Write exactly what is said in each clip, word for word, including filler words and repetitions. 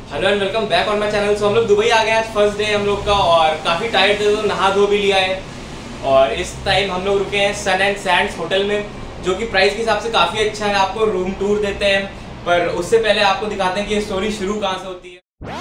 Hello and welcome back on my channel. So हम लोग Dubai आ गए आज फर्स्ट डे हम लोग का, और काफ़ी टायर्ड थे तो नहा धो भी लिया है। और इस टाइम हम लोग रुके हैं सन एंड सैंड्स होटल में, जो कि प्राइस के हिसाब से काफ़ी अच्छा है। आपको रूम टूर देते हैं, पर उससे पहले आपको दिखाते हैं कि ये स्टोरी शुरू कहाँ से होती है।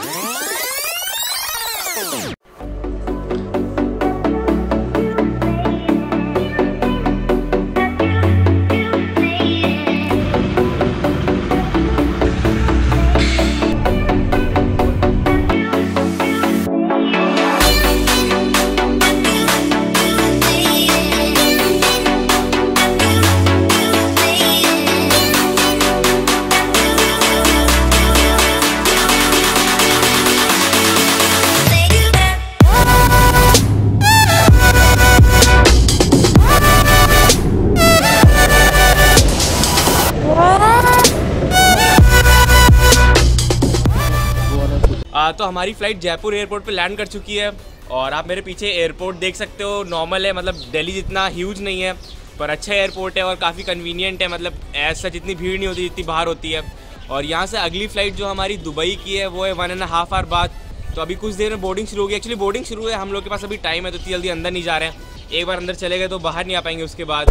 तो हमारी फ़्लाइट जयपुर एयरपोर्ट पे लैंड कर चुकी है, और आप मेरे पीछे एयरपोर्ट देख सकते हो। नॉर्मल है, मतलब दिल्ली जितना ह्यूज नहीं है, पर अच्छा एयरपोर्ट है और काफ़ी कन्वीनियंट है। मतलब ऐसा जितनी भीड़ नहीं होती जितनी बाहर होती है। और यहाँ से अगली फ़्लाइट जो हमारी दुबई की है वो है वन एंड हाफ आवर बाद। तो अभी कुछ देर में बोर्डिंग शुरू होगी। एक्चुअली बोर्डिंग शुरू है, हम लोग के पास अभी टाइम है तो इतनी जल्दी अंदर नहीं जा रहे हैं। एक बार अंदर चले गए तो बाहर नहीं आ पाएंगे उसके बाद।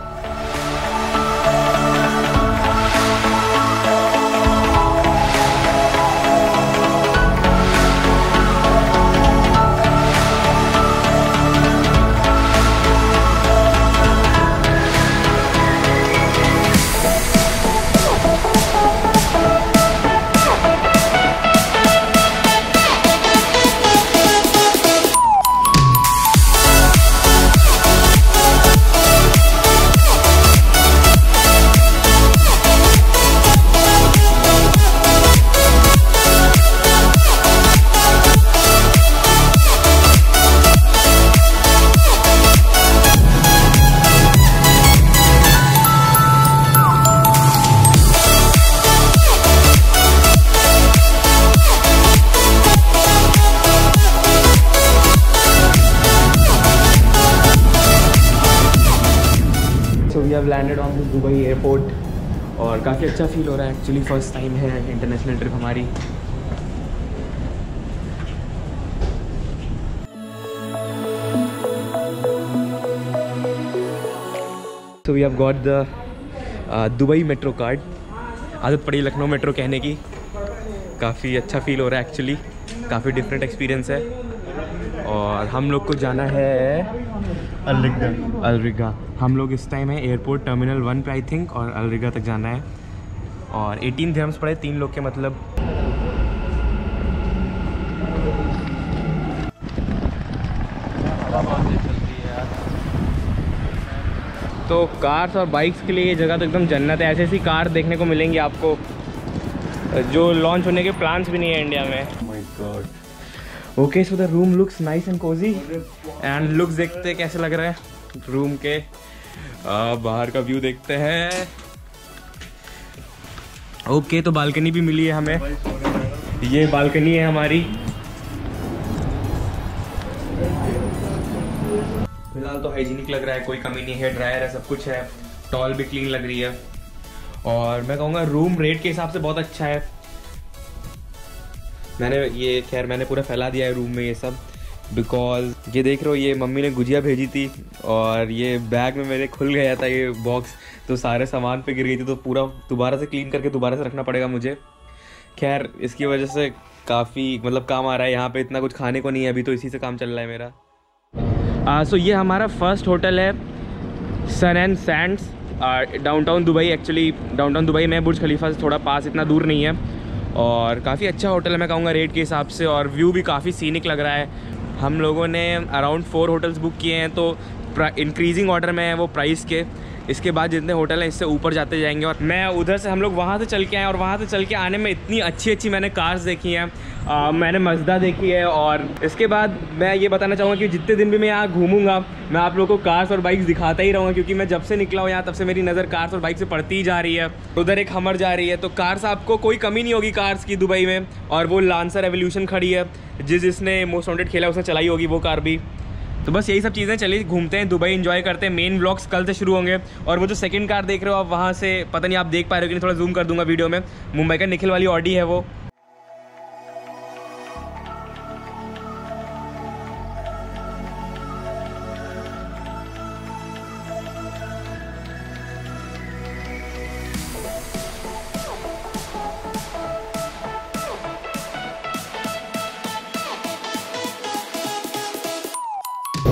We have landed on Dubai airport, और काफ़ी अच्छा फील हो रहा है। एक्चुअली फ़र्स्ट टाइम है इंटरनेशनल ट्रिप हमारी। तो we have got the Dubai metro card. आदत पड़ी लखनऊ मेट्रो कहने की। काफ़ी अच्छा फील हो रहा है एक्चुअली, काफ़ी डिफरेंट एक्सपीरियंस है। और हम लोग को जाना है अलरिगा। अलरिगा हम लोग इस टाइम है एयरपोर्ट टर्मिनल वन पे आई थिंक, और अलरिगा तक जाना है। और अठारह दिरहम्स पड़े तीन लोग के, मतलब तो कार्स और बाइक्स के लिए ये जगह तो एकदम जन्नत है। ऐसी ऐसी कार देखने को मिलेंगी आपको जो लॉन्च होने के प्लान्स भी नहीं है इंडिया में। My God. Okay, so the room looks nice and cosy, and looks देखते हैं कैसे लग रहा है रूम के। आ, बाहर का व्यू देखते हैं। ओके, तो बालकनी भी मिली है हमें। ये बालकनी है हमारी। फिलहाल तो हाइजीनिक लग रहा है, कोई कमी नहीं है। ड्रायर है, सब कुछ है। टॉल भी क्लीन लग रही है, और मैं कहूँगा रूम रेट के हिसाब से बहुत अच्छा है। मैंने ये खैर मैंने पूरा फैला दिया है रूम में ये सब, बिकॉज ये देख रहे हो ये मम्मी ने गुजिया भेजी थी, और ये बैग में मेरे खुल गया था ये बॉक्स, तो सारे सामान पे गिर गई थी, तो पूरा दोबारा से क्लीन करके दोबारा से रखना पड़ेगा मुझे। खैर इसकी वजह से काफ़ी मतलब काम आ रहा है। यहाँ पे इतना कुछ खाने को नहीं है अभी, तो इसी से काम चल रहा है मेरा। आ, सो ये हमारा फर्स्ट होटल है Sun and Sands, downtown Dubai. Actually downtown Dubai में बुर्ज खलीफा से थोड़ा पास, इतना दूर नहीं है। और काफ़ी अच्छा होटल है मैं कहूँगा रेट के हिसाब से, और व्यू भी काफ़ी सीनिक लग रहा है। हम लोगों ने अराउंड फोर होटल्स बुक किए हैं, तो इंक्रीजिंग ऑर्डर में है वो प्राइस के। इसके बाद जितने होटल हैं इससे ऊपर जाते जाएंगे। और मैं उधर से हम लोग वहाँ से चल के आए, और वहाँ से चल के आने में इतनी अच्छी अच्छी मैंने कार्स देखी हैं। आ, मैंने मज़दा देखी है। और इसके बाद मैं ये बताना चाहूँगा कि जितने दिन भी मैं यहाँ घूमूंगा मैं आप लोगों को कार्स और बाइक्स दिखाता ही रहूँगा, क्योंकि मैं जब से निकला हूँ यहाँ तब से मेरी नज़र कार्स और बाइक से पड़ती ही जा रही है। उधर एक हमर जा रही है, तो कार्स आपको कोई कमी नहीं होगी कार्स की दुबई में। और वो लांसर एवोल्यूशन खड़ी है, जिस जिसने मोस्ट वांटेड खेला उसने चलाई होगी वो कार भी। तो बस यही सब चीज़ें, चलिए घूमते हैं, दुबई एंजॉय करते हैं। मेन व्लॉग्स कल से शुरू होंगे। और वो जो सेकंड कार देख रहे हो आप, वहाँ से पता नहीं आप देख पा रहे हो कि नहीं, थोड़ा जूम कर दूंगा वीडियो में। मुंबई का निखिल वाली ऑडी है वो।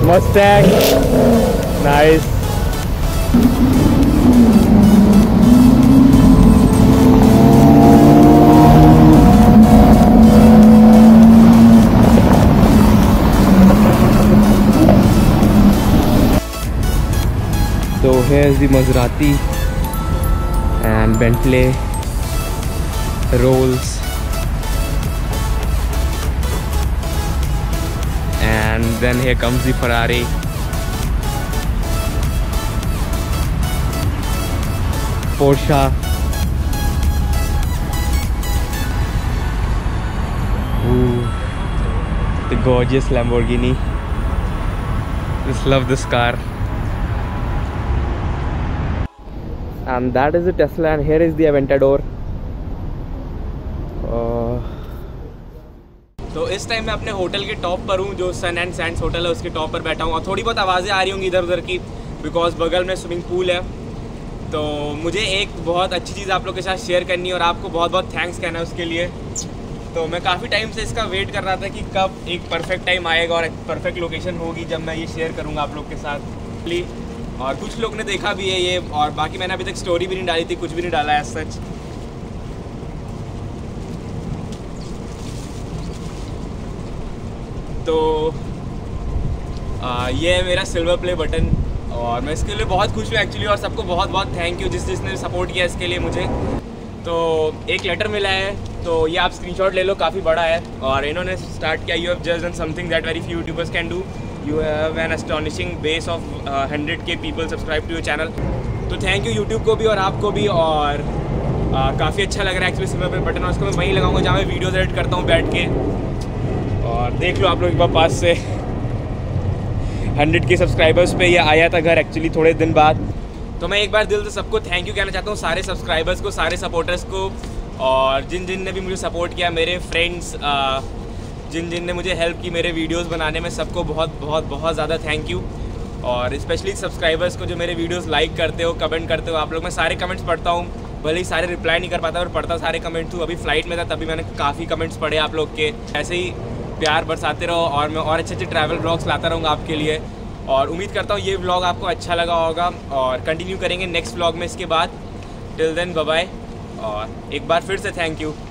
Mustang, nice. So here's the Maserati and Bentley, Rolls, and then here comes the Ferrari. Porsche. Ooh, the gorgeous Lamborghini. Just love this car. And that is the Tesla, and here is the Aventador. uh... तो इस time मैं अपने hotel के top पर हूँ, जो सन and Sands hotel है उसके टॉप पर बैठा हूँ, और थोड़ी बहुत आवाज़ें आ रही होंगी इधर उधर की, बिकॉज बगल में स्विमिंग पूल है। तो मुझे एक बहुत अच्छी चीज़ आप लोग के साथ शेयर करनी है और आपको बहुत बहुत थैंक्स कहना है उसके लिए। तो मैं काफ़ी टाइम से इसका वेट कर रहा था कि कब एक परफेक्ट टाइम आएगा और एक परफेक्ट लोकेशन होगी जब मैं ये शेयर करूँगा आप लोग के साथ। प्लीज़, और कुछ लोग ने देखा भी है ये, और बाकी मैंने अभी तक स्टोरी भी नहीं डाली थी, कुछ भी नहीं डाला है सच। तो आ, ये है मेरा सिल्वर प्ले बटन, और मैं इसके लिए बहुत खुश हूँ एक्चुअली, और सबको बहुत बहुत थैंक यू जिस जिसने सपोर्ट किया इसके लिए मुझे। तो एक लेटर मिला है, तो ये आप स्क्रीनशॉट ले लो, काफ़ी बड़ा है, और इन्होंने स्टार्ट किया, you have just done something that very few YouTubers can do, you have an astonishing base of uh, one hundred K people subscribe to your channel। तो थैंक यू यूट्यूब को भी और आपको भी, और uh, काफ़ी अच्छा लग रहा है एक्चुअली सिल्वर प्ले बटन, और उसको मैं वहीं लगाऊंगा जहाँ मैं वीडियोज एडिट करता हूँ बैठ के। और देख लो आप लोग एक बार पास से हंड्रेड के सब्सक्राइबर्स पे ये आया था घर एक्चुअली थोड़े दिन बाद। तो मैं एक बार दिल से सबको थैंक यू कहना चाहता हूँ, सारे सब्सक्राइबर्स को, सारे सपोर्टर्स को, और जिन जिन ने भी मुझे सपोर्ट किया, मेरे फ्रेंड्स, जिन जिन ने मुझे हेल्प की मेरे वीडियोस बनाने में, सबको बहुत बहुत बहुत ज़्यादा थैंक यू। और स्पेशली सब्सक्राइबर्स को जो मेरे वीडियोस लाइक करते हो, कमेंट करते हो आप लोग। मैं सारे कमेंट्स पढ़ता हूँ, भले ही सारे रिप्लाई नहीं कर पाता, और पढ़ता सारे कमेंट्स हूँ। अभी फ्लाइट में था तभी मैंने काफ़ी कमेंट्स पढ़े आप लोग के। ऐसे ही प्यार बरसाते रहो, और मैं और अच्छे अच्छे ट्रैवल ब्लॉग्स लाता रहूँगा आपके लिए, और उम्मीद करता हूँ ये व्लॉग आपको अच्छा लगा होगा, और कंटिन्यू करेंगे नेक्स्ट व्लॉग में इसके बाद। टिल देन बाय बाय, और एक बार फिर से थैंक यू।